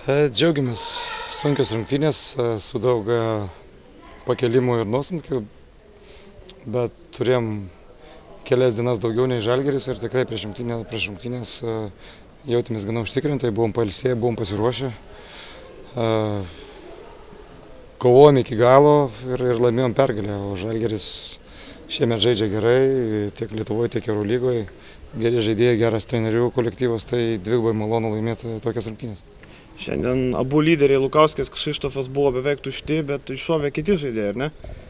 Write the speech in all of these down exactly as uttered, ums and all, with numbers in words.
Džiaugiamės, sunkios rungtynės su daug pakelimų ir nuosmukių, bet turėjom kelias dienas daugiau nei Žalgiris ir tikrai prieš rungtynės, prieš rungtynės jautėmės gana užtikrintai, buvom pailsėję, buvom pasiruošę. Kovojom iki galo ir, ir laimėjom pergalę, o Žalgiris šiemet žaidžia gerai, tiek Lietuvoje, tiek Eurolygoje. Geri žaidėjai, geras trenerių kolektyvas, tai dvigubai malonu laimėti tokias rungtynės. Šiandien abu lyderiai Lukauskis, Kšištofas buvo beveik tušti, bet iššovė kiti žaidėjai, ar ne?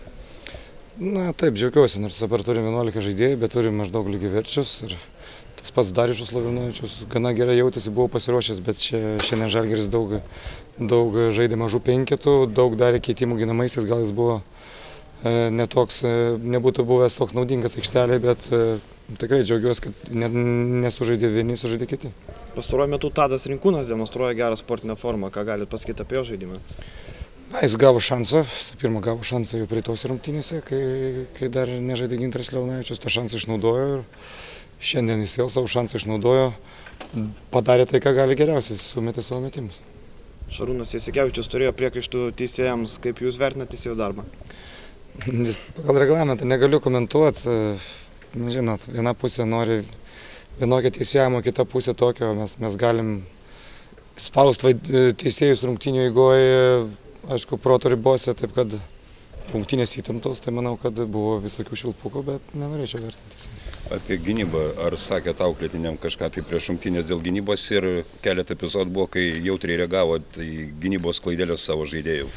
Na taip, džiaugiuosi, nors dabar turim vienuolika žaidėjų, bet turim maždaug lygiaverčius. Ir tas pats Darijušas Lavrinovičius gana gerai jautėsi, buvo pasiruošęs, bet čia, šiandien Žalgiris daug, daug žaidė mažų penketų, daug darė keitimų ginamaisiais, gal jis buvo e, netoks, e, nebūtų buvęs toks naudingas aikštelė, bet e, tikrai džiaugiuosi, kad ne, nesužaidė vieni, sužaidė kiti. Pastaruoju metu Tadas Rinkūnas demonstruoja gerą sportinę formą, ką galite pasakyti apie jo žaidimą? Na, jis gavo šansą, pirmą gavo šansą jau praeitose rungtynėse, kai, kai dar nežaidė Gintaras Leonavičius, tą šansą išnaudojo ir šiandien jis vėl savo šansą išnaudojo, padarė tai, ką gali geriausiai, sumetė savo metimus. Šarūnas Jasikevičius turėjo priekaištų teisėjams, kaip jūs vertinate teisėjų darbą? Pagal reglamentą negaliu komentuoti, žinot, viena pusė nori vienokią teisėjimą, kita pusė tokio, mes, mes galim spausti teisėjus rungtynių eigoje, aišku, proto ribose, taip kad rungtynės įtemptos, tai manau, kad buvo visokių švilpukų, bet nenorėčiau vertinti. Apie gynybą, ar sakėt auklėtiniam kažką tai prieš rungtynės dėl gynybos ir keletą epizodų buvo, kai jautriai reagavot į gynybos klaidelės savo žaidėjų?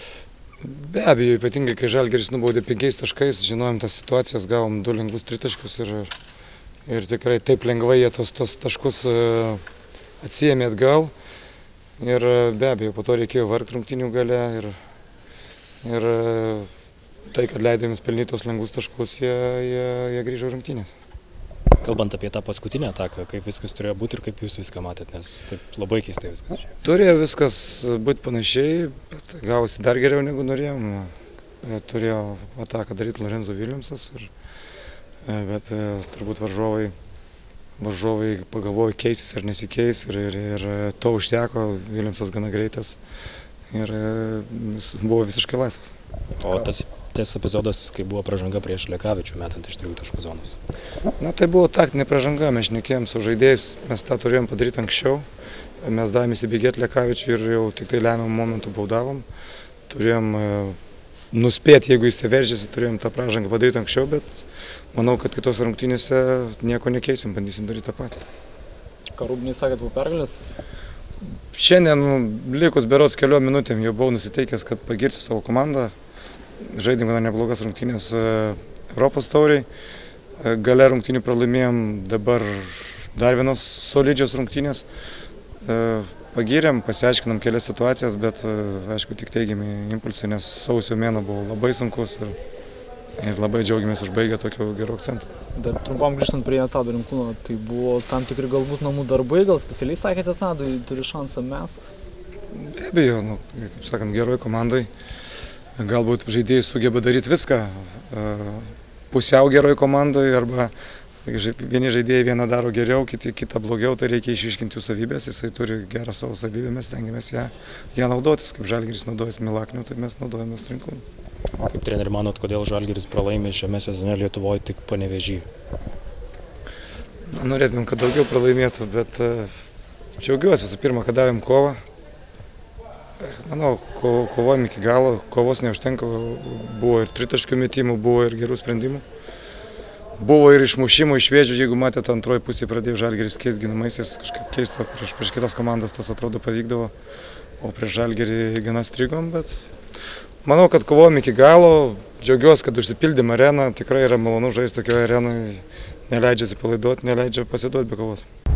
Be abejo, ypatingai, kai Žalgiris nubaudė penkiais taškais, žinojom tas situacijas, gavom du lengvus tritaškius ir Ir tikrai taip lengvai jie tos, tos taškus atsiėmė atgal. Ir be abejo, po to reikėjo vargti rungtynių gale. Ir, ir tai, kad leidėmės pelnyti tos lengvus taškus, jie, jie, jie grįžo rungtynės. Kalbant apie tą paskutinę ataką, kaip viskas turėjo būti ir kaip jūs viską matėt, nes taip labai keistai viskas. Turėjo viskas būti panašiai, bet gavosi dar geriau negu norėjom. Turėjo ataką daryti Lorenzo Viljamsas. Ir bet turbūt varžovai, varžovai pagalvojo keisis ar nesikeis ir, ir, ir to užteko, Viljamsas gana greitas ir jis buvo visiškai laisvas. O tas, tas epizodas, kai buvo pražanga prieš Lekavičių metant iš trijų taškų zonos? Na tai buvo taktinė pražanga, mes šnekėjom su žaidėjais, mes tą turėjom padaryti anksčiau, mes davėm įsibėgėti Lekavičių ir jau tik tai lemiamą momentų baudavom. Turėjom nuspėti, jeigu įsiveržėsi, turėjom tą pražangą padaryti anksčiau, bet manau, kad kitos rungtynėse nieko nekeisim, bandysim daryti tą patį. Ką Rūbiniai sakėt po pergalės? Šiandien likus berods keliom minutėm jau buvau nusiteikęs, kad pagirsiu savo komandą. Žaidėm gana neblogas rungtynės Europos tauriai. Gale rungtynių pralaimėjom, dabar dar vienos solidžios rungtynės. Pagyrėm, pasiaiškinam kelias situacijas, bet aišku tik teigiami impulsai, nes sausio mėnuo buvo labai sunkus ir, ir labai džiaugiamės užbaigę tokiu geru akcentu. Dar trumpam grįžtant prie Tado Rinkūno, tai buvo tam tikri galbūt namų darbai, gal specialiai sakėte Tadui, turi šansą mes? Be abejo, nu, kaip sakant, geroj komandai. Galbūt žaidėjai sugeba daryti viską pusiau geroj komandai arba vieni žaidėjai vieną daro geriau, kiti kitą blogiau, tai reikia išiškinti jų savybės, jisai turi gerą savo savybę, mes stengiamės ją, ją naudotis, kaip Žalgiris naudojasi Milakniu, tai mes naudojamės Rinkūnu. Kaip treneri manot, kodėl Žalgiris pralaimė šiame sezone Lietuvoje tik Panevėžy? Norėtumėm, kad daugiau pralaimėtų, bet džiaugiuosi visų pirma, kad davėm kovą. Manau, ko, kovojom iki galo, kovos neužtenka, buvo ir tritaškių metimų, buvo ir gerų sprendimų. Buvo ir išmušimų iš vėžių, jeigu matėte, antroji pusė pradėjo Žalgiris keisti ginamaisiais, kažkaip keista, prieš, prieš kitas komandas tas atrodo pavykdavo, o prieš Žalgirį gana strigom, bet manau, kad kovojom iki galo, džiaugiuosi, kad užsipildėm areną, tikrai yra malonu žaisti tokioje arenoje, neleidžia atsipalaiduoti, neleidžia pasiduoti be kovos.